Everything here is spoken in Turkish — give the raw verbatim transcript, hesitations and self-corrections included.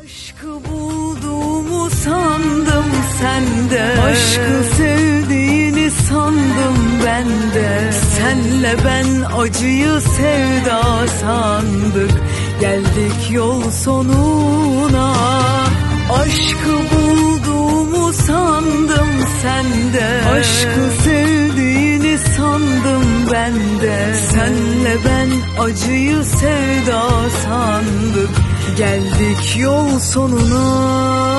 Aşkı bulduğumu sandım sende, aşkı sevdiğini sandım ben de. Senle ben acıyı sevda sandık, geldik yol sonuna. Aşkı bulduğumu sandım sende, aşkı sevdiğini sandım ben de. Senle ben acıyı sevda sandık, geldik yol sonuna.